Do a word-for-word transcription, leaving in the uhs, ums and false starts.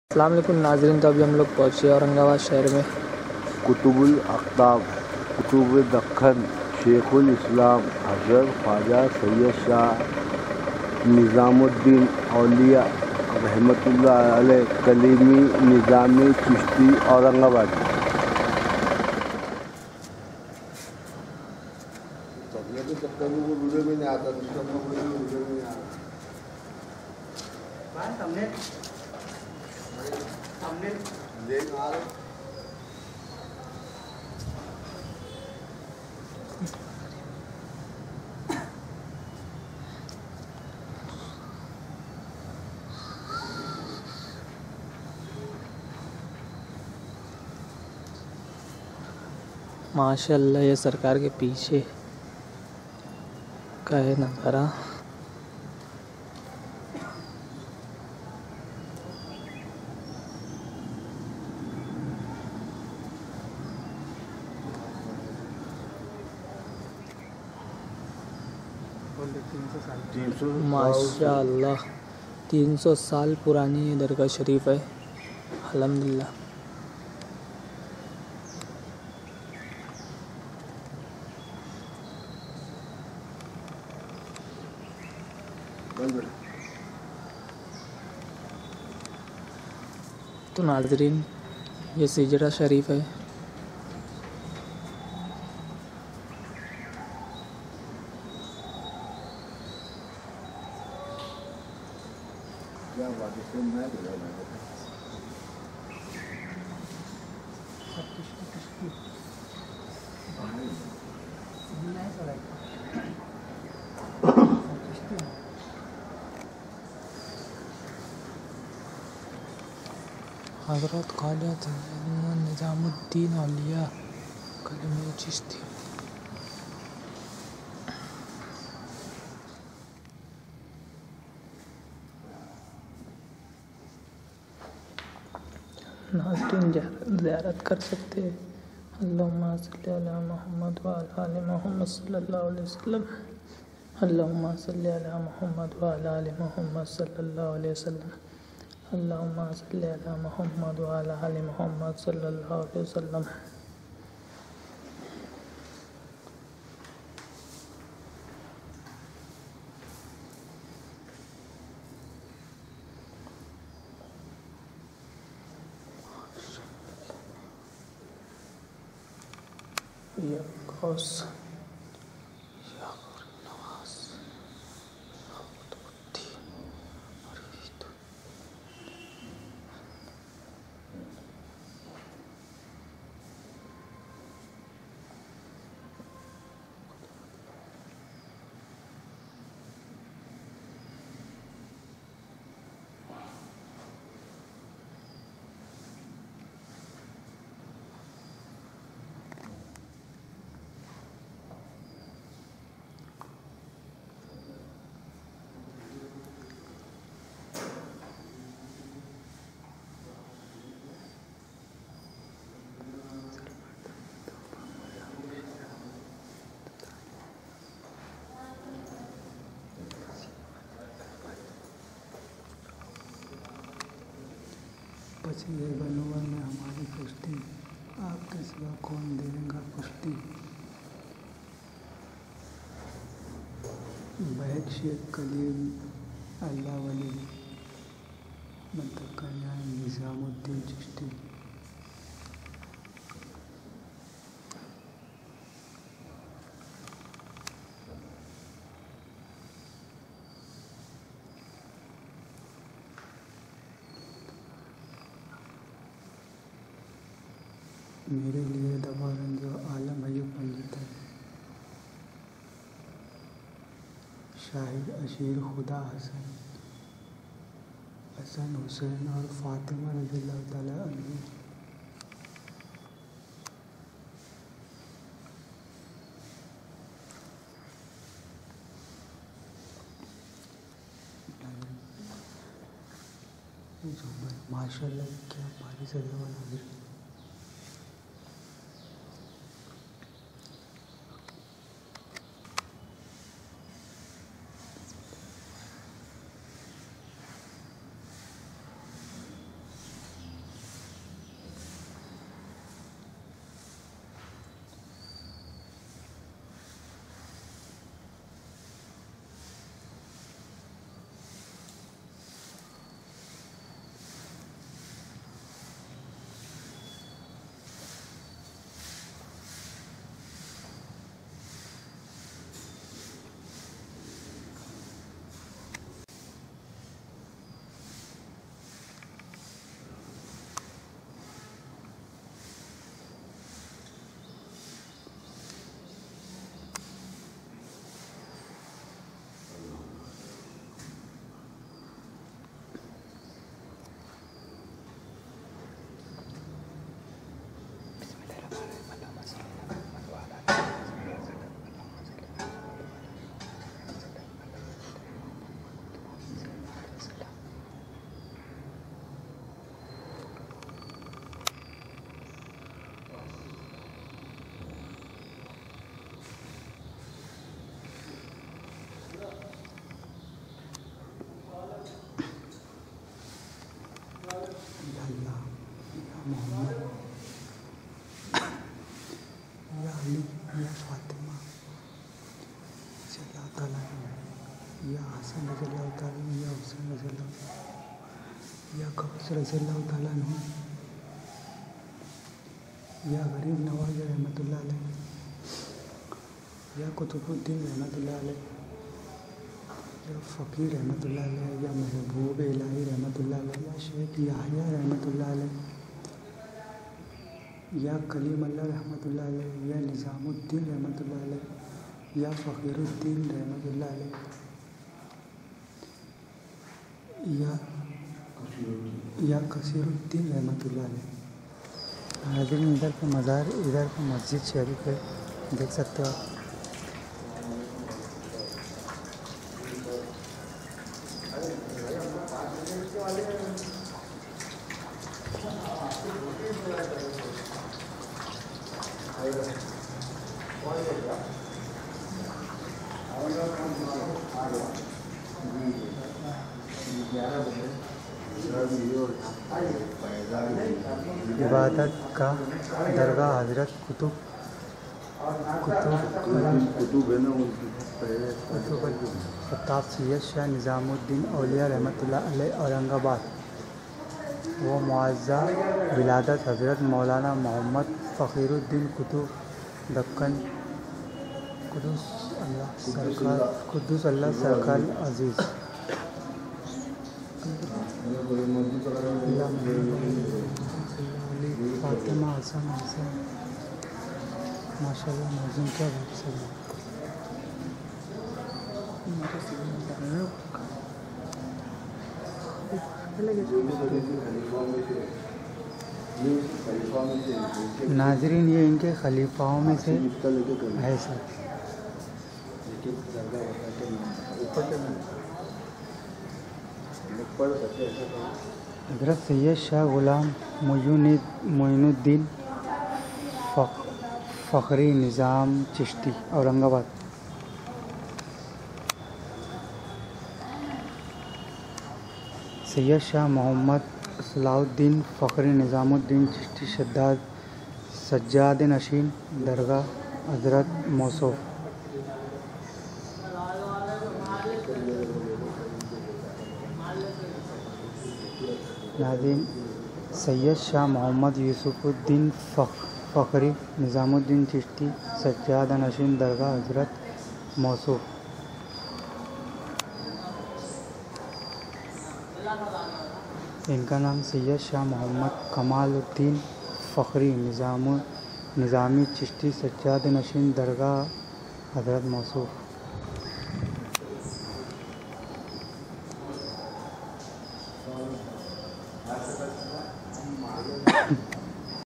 अस्सलाम वालेकुम नाज़रीन। तो अभी हम लोग पहुँचे औरंगाबाद शहर में। कुतुबुल अक़ताब कुतुब दक्कन शेखुल इस्लाम हज़रत ख्वाजा सैयद शाह निज़ामुद्दीन औलिया रहमतुल्लाह अलैह कलीमी निज़ामी चिश्ती औरंगाबाद। माशाअल्लाह ये सरकार के पीछे का है नज़ारा। माशाअल्लाह तीन सौ साल पुरानी ये दरगाह शरीफ है। अल्हम्दुलिल्लाह। तो नाज़रीन ये सिजरा शरीफ है। हज़रत ख्वाजा निज़ामुद्दीन औलिया कलीमी चिश्ती। नाज़रीन ज़ियारत कर सकते हैं। अल्लाहुम्मा सल्ली अला मुहम्मद व अला आलि मुहम्मद सल्लल्लाहु अलैहि वसल्लम। अल्लाहुम्मा सल्ली अला मुहम्मद व अला आलि मुहम्मद सल्लल्लाहु अलैहि वसल्लम। अल्लाहुम्मा सल्ली अला मुहम्मद व अला आलि मुहम्मद सल्लल्लाहु अलैहि वसल्लम। या गौस या नवाज पची गए बनोवर में हमारी पुष्टि, आपके सिवा कौन देगा पुष्टि। बैग शेख कलीम अल्लाह वली मतकन्या निज़ामुद्दीन चिश्ती। मेरे लिए दवारन जो आलम है पंडित है। शाहिद अशीर खुदा हसन हसन हुसैन और फातिमा रज़ियल्लाहु ताला अन्हु। माशाअल्लाह क्या पानी से जवान। मोहम्मद या अली या फातिमा रज़ियल्लाहु ताला अन्हु या हसन रज़ियल्लाहु ताला अन्हु या हुसैन रज़ियल्लाहु या गौस रज़ियल्लाहु ताला अन्हु या गरीब नवाज रहमतुल्लाह अलैह या कुतुबुद्दीन रहमतुल्लाह अलैह या फ़कीर रहमतुल्लाह अलैह या महबूब इलाही रहमतुल्लाह अलैह या शेख याहिया रहमतुल्लाह अलैह या कलीम अल्लाह रहमतुल्लाह अलैह या निज़ामुद्दीन रहमतुल्लाह अलैह या फ़कीरुद्दीन रहमतुल्लाह अलैह या या कसीरुद्दीन रहमतुल्लाह अलैह। नाज़रीन, इधर पे मज़ार, इधर पे मस्जिद शरीफ है, देख सकते हो आप। इबादत का दरगाह हज़रत कुतुब कुतुब कुतुब अफ्ताब सैयद शाह निज़ामुद्दीन औलिया रहमतुल्लाह अलैह औरंगाबाद। वो मुआज़्ज़ा विलादत हज़रत मौलाना मोहम्मद फ़कीरुद्दीन कुतुब दक्कन कुदूस अल्लाह सरकार कुदूस अल्लाह सरकार अज़ीज़ फातिमा हसन हसन माशाल्लाह मौजूद क्या बात सब नाजरीन, ये इनके खलीफाओं में से है सर। हज़रत सैयद शाह ग़ुलाम मोइनुद्दीन फ़खरी निज़ाम चिश्ती औरंगाबाद। सैयद शाह मोहम्मद सलाहुद्दीन फ़खरी निज़ामुद्दीन चिश्ती शद्दाद सज्जाद नशीन दरगाह हज़रत मौसूफ। नाज़रीन, सैयद शाह मोहम्मद यूसुफ़ुद्दीन फ़खरी निज़ामुद्दीन चिश्ती सज्जाद नशीन दरगाह हज़रत मौसूफ। इनका नाम सैयद शाह मोहम्मद कमालुद्दीन फ़खरी निज़ामी चिश्ती सज्जाद नशीन दरगाह हज़रत मौसूफ।